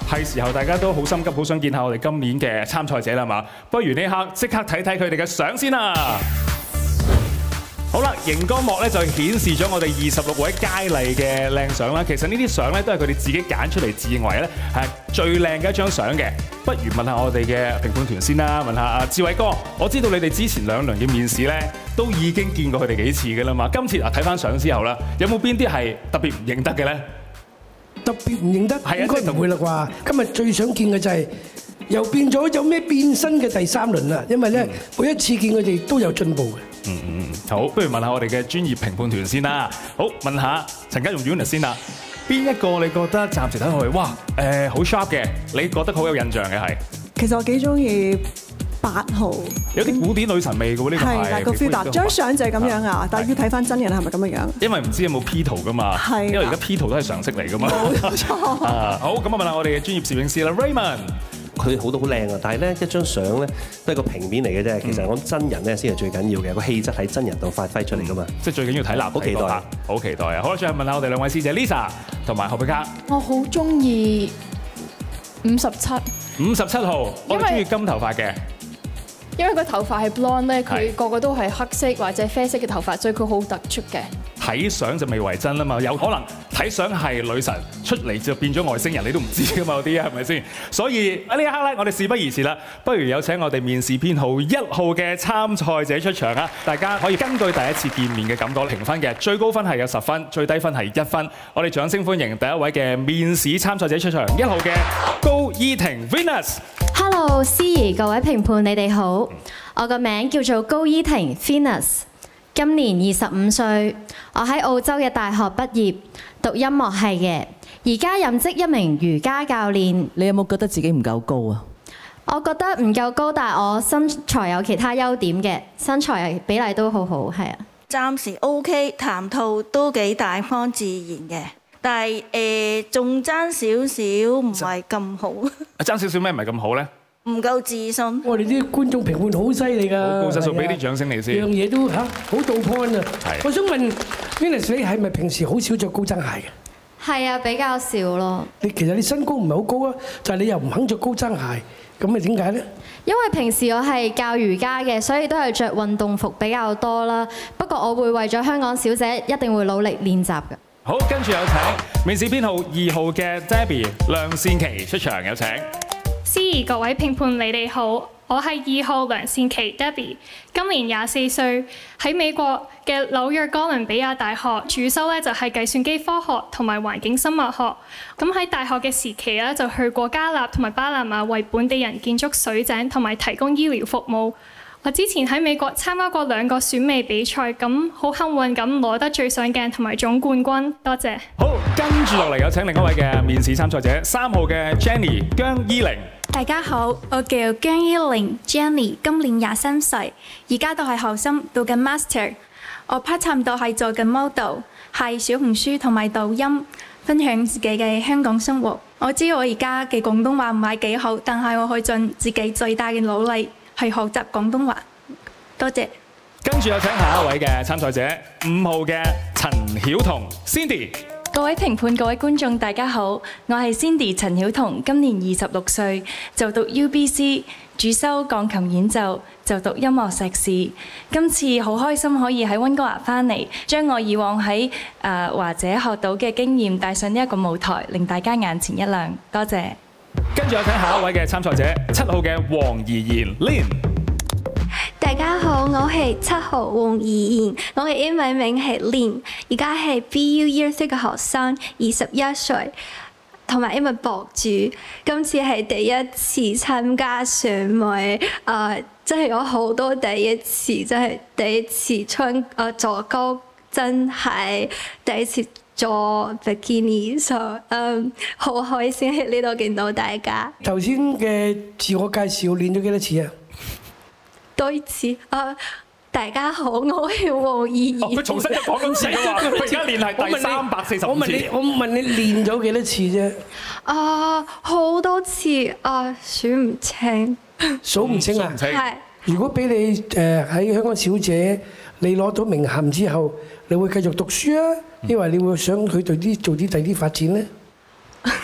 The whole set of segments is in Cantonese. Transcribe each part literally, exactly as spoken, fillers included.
係時候大家都好心急，好想見下我哋今年嘅參賽者啦嘛。不如呢刻即刻睇睇佢哋嘅相先啦。好啦，熒光幕咧就顯示咗我哋二十六位佳麗嘅靚相啦。其實呢啲相咧都係佢哋自己揀出嚟，自認為咧係最靚嘅一張相嘅。不如問下我哋嘅評判團先啦，問下阿志偉哥，我知道你哋之前兩輪嘅面試咧都已經見過佢哋幾次嘅啦嘛。今次啊睇翻相之後啦，有冇邊啲係特別唔認得嘅咧？ 特別唔認得，應該唔會啦啩。今日最想見嘅就係又變咗有咩變身嘅第三輪啦，因為咧每一次見佢哋都有進步嘅。 嗯嗯，好，不如問下我哋嘅專業評判團先啦。好，問下陳家蓉 Eunice 先啦，邊一個你覺得暫時睇落去，哇，誒好 sharp 嘅，你覺得好有印象嘅係？ 其實我幾中意八號， 有啲古典女神味嘅喎，呢個係。係，個 feel 但張相就係咁樣啊，但係要睇翻真人係咪咁樣樣？ 因為唔知有冇 P 圖噶嘛，因為而家 P 圖都係常識嚟噶嘛。 冇錯。 啊，好，咁我問下我哋嘅專業攝影師啦 ，Raymond。 佢好多好靚啊，但係咧一張相咧都係個平面嚟嘅啫。其實我真人咧先係最緊要嘅，個氣質喺真人度發揮出嚟噶嘛。 即係最緊要睇立體。好期待，好期待啊！好啦，最後問下我哋兩位師姐 Lisa 同埋何佩嘉。 我好中意五十七。五十七號，我中意金頭髮嘅。 因為個頭髮係 blonde 咧，佢個個都係黑色或者啡色嘅頭髮，所以佢好突出嘅。 睇相就未為真啦嘛，有可能睇相係女神出嚟就變咗外星人，你都唔知噶嘛，嗰啲係咪先？所以喺呢一刻咧，我哋事不宜遲啦，不如有請我哋面試編號一號嘅參賽者出場啊！大家可以根據第一次見面嘅感覺評分嘅，最高分係有十分，最低分係一分。我哋掌聲歡迎第一位嘅面試參賽者出場，一號嘅高依婷 Venus。Hello， 司儀各位評判，你哋好，我個名叫做高依婷 Venus。今年二十五歲，我喺澳洲嘅大學畢業，讀音樂系嘅，而家任職一名瑜伽教練。 你有冇覺得自己唔夠高啊？ 我覺得唔夠高，但係我身材有其他優點嘅，身材比例都好好，係啊。 暫時 OK， 談吐都幾大方自然嘅，但係誒仲爭少少唔係咁好。 爭少少咩唔係咁好咧？ 唔夠自信。 我哋啲觀眾評判好犀利㗎， 好高質素，俾啲掌聲你先。 樣嘢都嚇好到 point 啊！我想問 Venus， 你係咪平時好少着高踭鞋嘅？ 係啊，比較少咯。 你其實你身高唔係好高啊，就係你又唔肯着高踭鞋，咁咪點解咧？ 因為平時我係教瑜伽嘅，所以都係着運動服比較多啦。不過我會為咗香港小姐，一定會努力練習嘅。 好，跟住有請面試編號二號嘅 Debbie 梁善琪出場，有請。 司儀各位評判，你哋好，我係二號梁善琪 Debbie， 今年廿四歲，喺美國嘅紐約哥倫比亞大學主修咧就係計算機科學同埋環境生物學。咁喺大學嘅時期咧就去過加納同埋巴拿馬為本地人建築水井同埋提供醫療服務。我之前喺美國參加過兩個選美比賽，咁好幸運咁攞得最上鏡同埋總冠軍。多謝。 好，跟住落嚟有請另一位嘅面試參賽者，三號嘅 Jenny 姜依玲。 大家好，我叫姜依玲 Jenny， 今年廿三歲，而家都係學生，讀緊 Master。我 part time 都係做緊 model， 係小紅書同埋抖音分享自己嘅香港生活。我知我而家嘅廣東話唔係幾好，但係我會盡自己最大嘅努力去學習廣東話。多謝。 跟住有請下一位嘅參賽者，五號嘅陳曉彤 Cindy。 各位評判、各位觀眾，大家好，我係 Cindy 陳曉彤，今年二十六歲，就讀 U B C， 主修鋼琴演奏，就讀音樂碩士。今次好開心可以喺溫哥華返嚟，將我以往喺誒華姐學到嘅經驗帶上呢一個舞台，令大家眼前一亮。多謝。 跟住有請下一位嘅參賽者，七號嘅黃怡妍 Lin。 大家好，我係七號黃怡妍，我嘅英文名係 Lin， 而家係 B U Year Three 嘅學生，二十一歲，同埋英文博主。今次係第一次參加選美，誒，真係有好多第一次，真係第一次穿誒做高，真係第一次做 bikini， 所以誒好開心喺呢度見到大家。 頭先嘅自我介紹練咗幾多次啊？ 多次啊！大家好，我係黃怡妍。 佢重新一講咁次嘅話，佢而家練係第三百四十五次。 我問你，我問你練咗幾多次啫？ 啊，好多次啊，數唔清。 數唔清啊？ 係。 如果俾你誒喺香港小姐，你攞到名銜之後，你會繼續讀書啊？因為你會想佢對啲做啲第啲發展咧？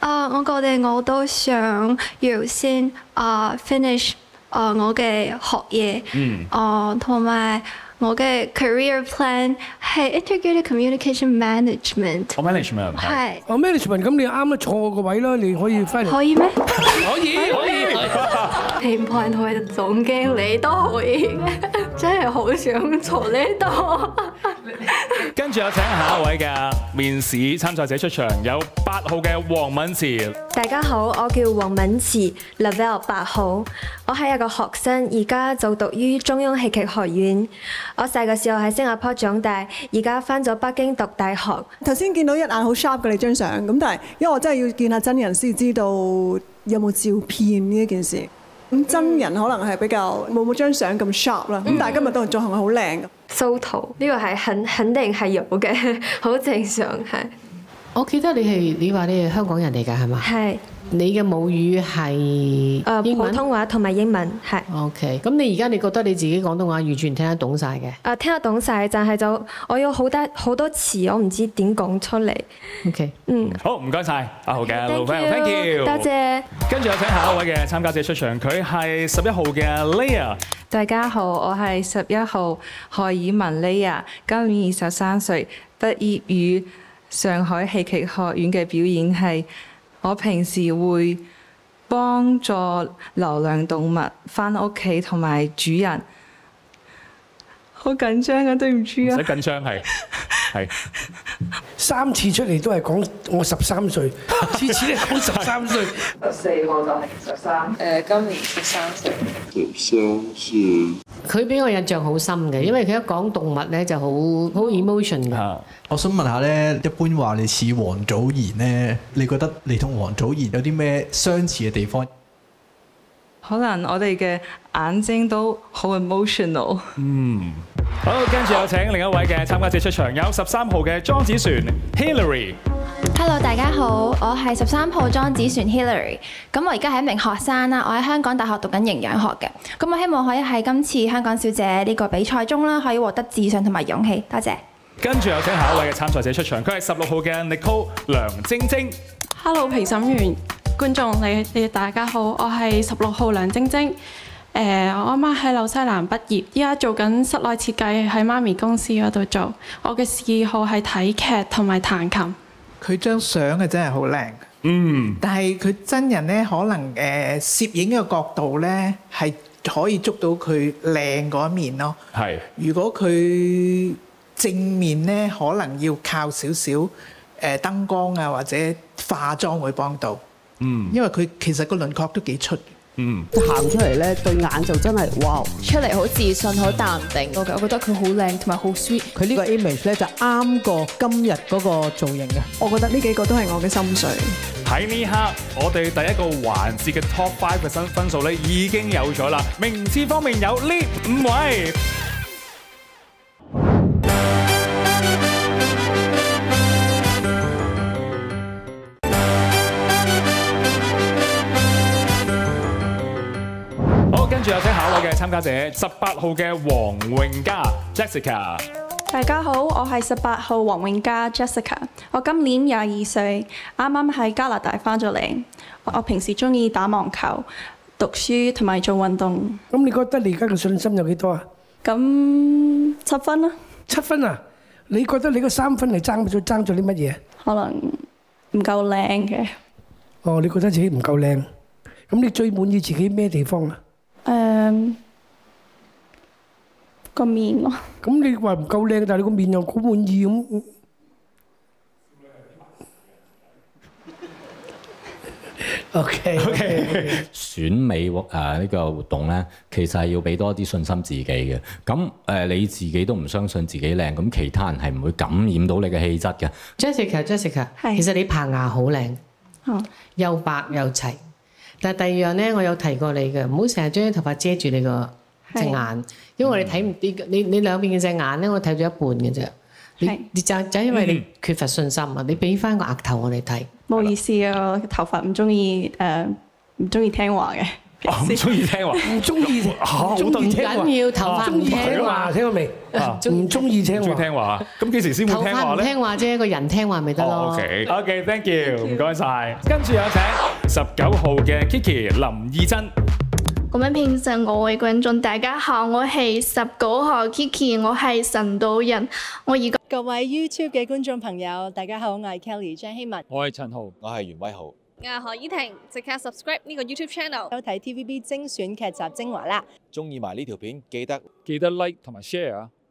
啊，我覺得我都想要先啊 finish 啊我嘅學業， 嗯， 啊同埋我嘅 career plan 係 integrated communication management。 我 management 係。 我 management 咁你啱啦，坐我個位啦，你可以翻嚟。 可以咩？ 可以可以。 評判同埋總經理都可以嘅，真係好想坐呢度。 跟住有請下一位嘅面試參賽者出場，有八號嘅黃敏慈。 大家好，我叫黃敏慈 ，level 八號。我係一個學生，而家就讀於中央戲劇學院。我細個時候喺新加坡長大，而家翻咗北京讀大學。 頭先見到一眼好 sharp 嘅你張相，咁但係因為我真係要見下真人先知道有冇照片呢一件事。咁真人可能係比較冇冇張相咁 sharp 啦，咁但係今日都仲係好靚嘅。 修圖呢個係肯肯定係有嘅，好正常係。 我記得你係你話你係香港人嚟㗎係嘛？ 係。 你嘅母語係誒普通話同埋英文係。 OK，咁你而家你覺得你自己廣東話完全聽得懂晒嘅？ 誒聽得懂晒，但係就我有好多好多詞我唔知點講出嚟。 OK， 嗯， 好唔該晒，阿豪嘅 Thank ，thank you， you， 多謝。 跟住有請下一位嘅參加者出場，佢係十一號嘅 Leah。 大家好，我係十一號何以文 Leah， 今年二十三歲，畢業於上海戲劇學院嘅表演系。我平時會幫助流浪動物返屋企同埋主人。好緊張啊！對唔住啊！ 唔使緊張，係係三次出嚟都係講我十三歲，次次都講十三歲。 十四號就係十三，誒今年十三歲。十三歲。 佢俾我印象好深嘅，因為佢一講動物咧就好好 emotion 㗎。 我想問下咧，一般話你似王祖賢咧，你覺得你同王祖賢有啲咩相似嘅地方？ 可能我哋嘅眼睛都好 emotional。 嗯，好，跟住有請另一位嘅參加者出場，有十三號嘅莊子璇 Hillary。 Hello， 大家好，我係十三號莊子璇 Hillary。咁我而家係一名學生啦，我喺香港大學讀緊營養學嘅。咁我希望可以喺今次香港小姐呢個比賽中啦，可以獲得自信同埋勇氣。多謝。 跟住有請下一位嘅參賽者出場，佢係十六號嘅 Nicole 梁晶晶。 Hello， 評審員、觀眾，你你大家好，我係十六號梁晶晶。誒，我啱啱喺紐西蘭畢業，依家做緊室內設計，喺媽咪公司嗰度做。我嘅嗜好係睇劇同埋彈琴。 佢張相啊真係好靚， 嗯， 但係佢真人咧可能誒攝影嘅角度咧係可以捉到佢靚嗰一面咯。 係， 如果佢正面咧，可能要靠少少誒燈光啊或者化妝會幫到。 嗯， 因為佢其實個輪廓都幾出。 嗯， 行出嚟咧對眼就真係哇！ 出嚟好自信，好淡定。我我覺得佢好靚同埋好 sweet。 佢呢個 image 咧就啱過今日嗰個造型嘅。 我覺得呢幾個都係我嘅心水。 喺呢刻，我哋第一個環節嘅 top five 嘅分分數咧已經有咗啦。名次方面有呢五位。跟住有請下一位嘅參加者，十八號嘅黃詠嘉 Jessica。 大家好，我係十八號黃詠嘉 Jessica。我今年廿二歲，啱啱喺加拿大翻咗嚟。我平時中意打網球、讀書同埋做運動。 咁你覺得你而家嘅信心有幾多啊？ 咁七分啦。 七分啊？你覺得你個三分係爭咗爭咗啲乜嘢？ 可能唔夠靚嘅。 哦，你覺得自己唔夠靚？咁你最滿意自己咩地方啊？ 誒個面咯。 咁你話唔夠靚，但係你個面又好滿意咁。OK OK。 選美誒呢個活動咧，其實係要俾多啲信心自己嘅。咁誒你自己都唔相信自己靚，咁其他人係唔會感染到你嘅氣質嘅。 Jessica Jessica，其實你棚牙好靚，又白又齊。但係第二樣咧，我有提過你嘅，唔好成日將啲頭髮遮住你個隻眼，因為我哋睇唔啲你你兩邊嘅隻眼咧，我睇咗一半嘅啫。你你就就因為你缺乏信心啊！你俾翻個額頭我哋睇。 冇意思啊，頭髮唔中意誒，唔中意聽話嘅。 唔中意聽話， 唔中意嚇，好得意聽話， 緊要頭髮唔聽話， 聽過未？唔中意聽唔中意話。 聽話，咁幾時先會頭髮唔聽話咧？ 聽話啫，個人聽話咪得咯。 OK，OK，thank you，唔該晒。跟住有請十九號嘅 Kiki 林義珍。 各位平常各位觀眾，大家好，我係十九號 Kiki，我係神島人，我而家各位 YouTube 嘅觀眾朋友，大家好，我係 Kelly 張希文， 我係陳豪，我係袁威豪。 我係何依婷，即刻 subscribe 呢個 YouTube channel， 收睇 T V B 精選劇集精華啦！ 中意埋呢條片，記得記得 like 同埋 share 啊！